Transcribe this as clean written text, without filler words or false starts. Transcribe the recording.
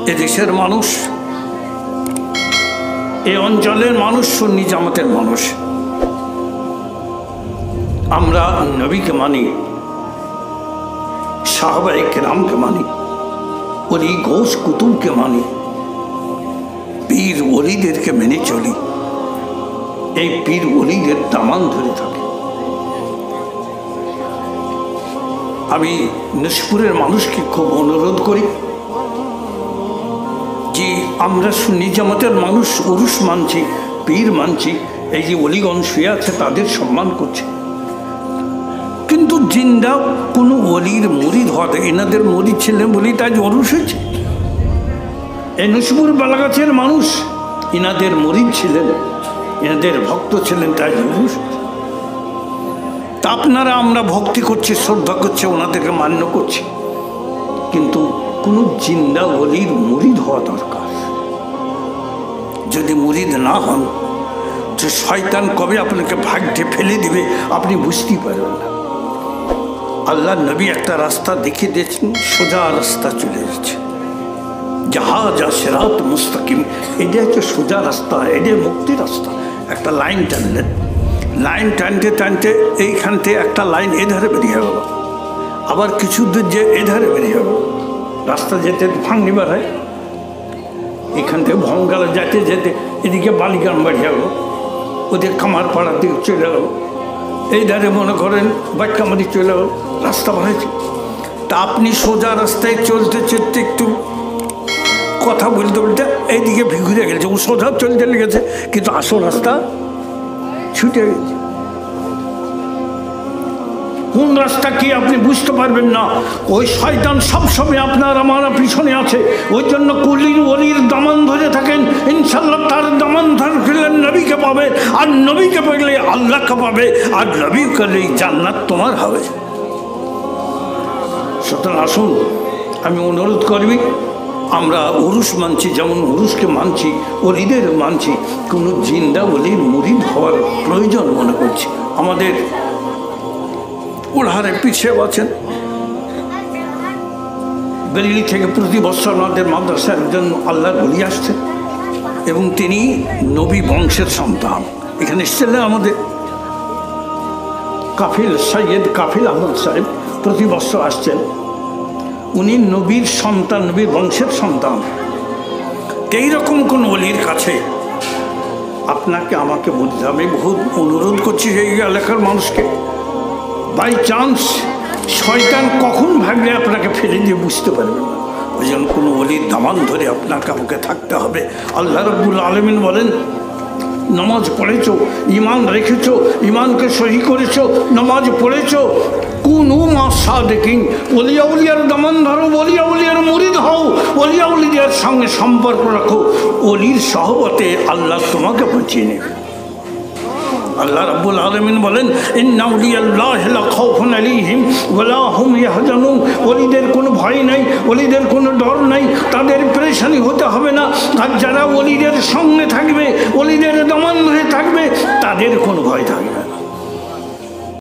এদেশের মানুষ, এই অঞ্চলের মানুষ সুন্নি জামাতের মানুষ। আমরা নবীকে মানি, সাহাবায়ে কেরামকে মানি, ওলি গৌস কুতুবকে মানি, পীর ওলিদেরকে মেনে চলি। এই পীর ওলিদের দামান ধরে থাকি। আমি নিশপুরের মানুষকে খুব অনুরোধ করি যে আমরা সুন্নি জামাতের মানুষ উরুস মানছি, পীর মানছি, এই যে ওলিগণ শুয়ে আছে তাদের সম্মান করছে, কিন্তু জিন্দা কোনো ওলির মুরিদ হওয়া, এনাদের মুরিদ ছিলেন বলেই তাই উরুস হয়েছে। এই নিশপুর বালাগাছের মানুষ এনাদের মুরিদ ছিলেন, এনাদের ভক্ত ছিলেন, তাই উরুস। তা আপনারা আমরা ভক্তি করছি, শ্রদ্ধা করছি, ওনাদেরকে মান্য করছি, কিন্তু কোনো জিন্দা ওলির মুরিদ হওয়া দরকার। যদি মুরিদ না হন তো শয়তান কবে আপনাকে ভাগ্যে ফেলে দিবে আপনি বুঝতেই পারবেন না। আল্লাহ নবী একটা রাস্তা দেখিয়ে দিয়েছেন, সোজা রাস্তা চলে যাচ্ছে, জাহাজা সিরাত মুস্তাকিম, এটা হচ্ছে সোজা রাস্তা, এটা মুক্তি রাস্তা। একটা লাইন টানলেন, লাইন টানতে টানতে এইখান থেকে একটা লাইন এধারে বেরিয়ে গেল, আবার কিছু দূর যে এধারে বেরিয়ে গেল। রাস্তা যেতে ভাঙনিবার হয়, এখান থেকে ভঙ্গালে যেতে যেতে এদিকে বালিগ্রাম বাড়িয়ে গেল, ওদের কামারপাড়ার দিকে চলে গেল, এই ধারে মনে করেন বাক্যামারি চলে গেল, রাস্তা বাড়াইছে। তা আপনি সোজা রাস্তায় চলতে চলতে একটু কথা বলতে বলতে এইদিকে ঘুরে গেছে, ও সোজা চলতে লেগেছে, কিন্তু আসল রাস্তা ছুটে গেছে। কোন রাস্তা কি আপনি বুঝতে পারবেন না। ওই শয়তান সবসময় আপনার আমার পিছনে আছে, ওই জন্য কুলির ওলির দামান ধরে থাকেন, ইনশাল্লাহ তার দামান ধরলে নবীকে পাবে, আর নবীকে পেলে আল্লাহকে পাবে, আর নবী পেলে জান্নাত তোমার হবে। সুতরাং আসুন, আমি অনুরোধ করবি, আমরা উরুস মানছি, যেমন উরুসকে মানছি, ওলিদের মানছি, কোনো জিন্দা ওলির মুরিদ হওয়ার প্রয়োজন মনে করছি। আমাদের ওড়াহারে পিছিয়ে আছেন, বেরিলি থেকে প্রতি বছর আমাদের মাদ্রাসার একজন আল্লাহর ওলি আসছে, এবং তিনি নবী বংশের সন্তান। এখানে এসেছিলেন আমাদের কাফিল সৈয়দ কাফিল আহমদ সাহেব, প্রতি বছর আসছেন। উনি নবীর সন্তান, নবীর বংশের সন্তান। এইরকম কোন ওলির কাছে আপনাকে আমাকে বলতে হবে। আমি বহুত অনুরোধ করছি এই এলাকার মানুষকে, বাই চান্স শয়তান কখন ভাগলে আপনাকে ফেলে দিয়ে বুঝতে পারবেন না। ওই জন্য কোনো ওলির দামান ধরে আপনাকে আমাকে থাকতে হবে। আল্লাহ রাব্বুল আলামিন বলেন, নামাজ পড়েছো, ইমান রেখেছো, ইমানকে সহি করেছো, নামাজ পড়েছো, কুনু মা সাদিকিন, ওলিয়া উলিয়ার দামান ধরো, ওলিয়া উলিয়ার মুরিদ হও, ওলিয়া উলিয়ার সঙ্গে সম্পর্ক রাখো, ওলির সহবতে আল্লাহ তোমাকে বাঁচিয়ে নেবে। আল্লাহ রাব্বুল আলামিন বলেন, ইন্না আউলিয়াল্লাহি লা খাউফুন আলাইহিম ওয়া লা হুম ইয়াহজানুন, ওলিদের কোনো ভয় নাই, ওলিদের কোনো ডর নাই, তাদের পেরেশানি হতে হবে না। আর যারা ওলিদের সঙ্গে থাকবে, ওলিদের দামান ধরে থাকবে, তাদের কোনো ভয় থাকবে না।